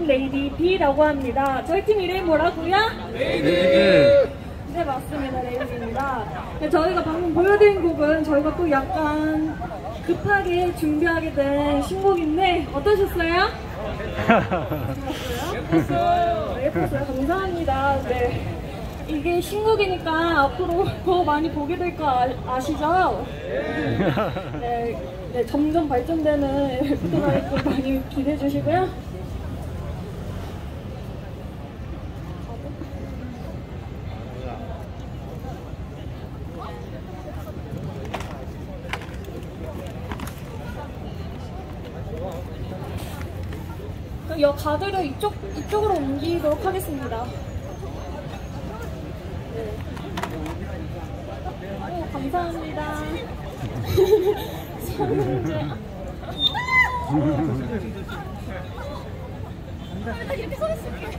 레이디 B라고 합니다. 저희 팀 이름이 뭐라고요? 레이디 B. 네, 맞습니다. 레이디입니다. 네, 저희가 방금 보여드린 곡은 저희가 또 약간 급하게 준비하게 된 신곡인데 어떠셨어요? 예뻤어요? 예뻤어요. 감사합니다. 네. 이게 신곡이니까 앞으로 더 많이 보게 될 거 아시죠? 네, 네, 점점 발전되는 애프터나이트 많이 기대해 주시고요. 이 가드를 이쪽으로 옮기도록 하겠습니다. 네. 오, 감사합니다. 성재. 이렇게 서 있을게.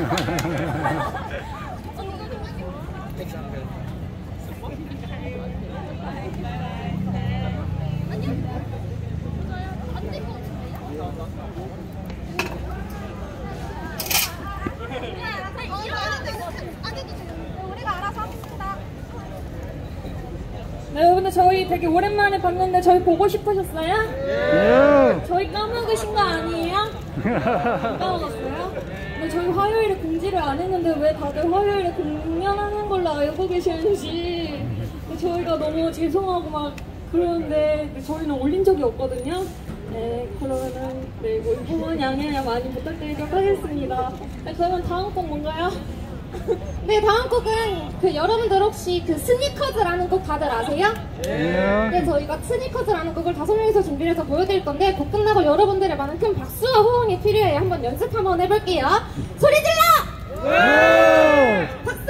네, 여러분들 저희 되게 오랜만에 봤는데 저희 보고 싶으셨어요? 예. 저희 까먹으신 거 아니에요? 까먹었어요? 근데 저희 화요일에 공지를 안 했는데 왜 다들 화요일에 공연하는 걸로 알고 계시는지 저희가 너무 죄송하고 막 그러는데 저희는 올린 적이 없거든요. 네, 그러면은 네, 뭐 이 부분 양해 많이 부탁드리도록 하겠습니다. 네, 그러면 다음 곡 뭔가요? 네, 다음 곡은 여러분들 혹시 스니커즈라는 곡 다들 아세요? 네, 저희가 스니커즈라는 곡을 5명이서 준비를 해서 보여드릴 건데 곡 끝나고 여러분들의 많은 큰 박수와 호응이 필요해요. 한번 연습 한번 해볼게요. 소리 질러! 박수!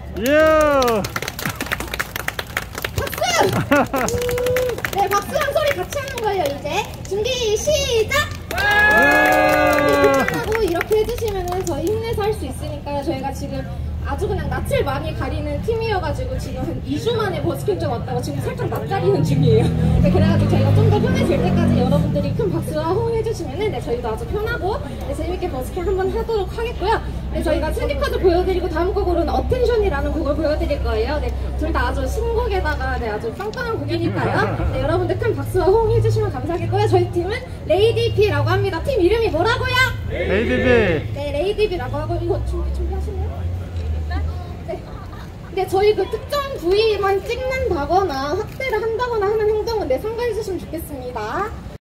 박수! 네, 박수랑 소리 같이 하는 거예요. 이제 준비 시작! 하고 이렇게 해주시면은 저희 힘내서 할 수 있으니까요. 저희가 지금 아주 그냥 낯을 많이 가리는 팀이어가지고 지금 한 2주 만에 버스킹 좀 왔다고 지금 살짝 낯 가리는 중이에요. 네, 그래가지고 저희가 좀 더 편해질 때까지 여러분들이 큰 박수와 호응해주시면은 네, 저희도 아주 편하고 네, 재밌게 버스킹 한번 하도록 하겠고요. 네, 저희가 스니커즈 보여드리고 다음 곡으로는 어텐션이라는 곡을 보여드릴 거예요. 네, 둘 다 아주 신곡에다가 네, 아주 빵빵한 곡이니까요. 네, 여러분들 큰 박수와 호응해주시면 감사하겠고요. 저희 팀은 레이디 B라고 합니다. 팀 이름이 뭐라고요? 레이디 B. 네, 레이디 B라고 하고 이거 준비하시나요? 네, 저희 특정 부위만 찍는다거나 확대를 한다거나 하는 행동은 네, 삼가해 주시면 좋겠습니다.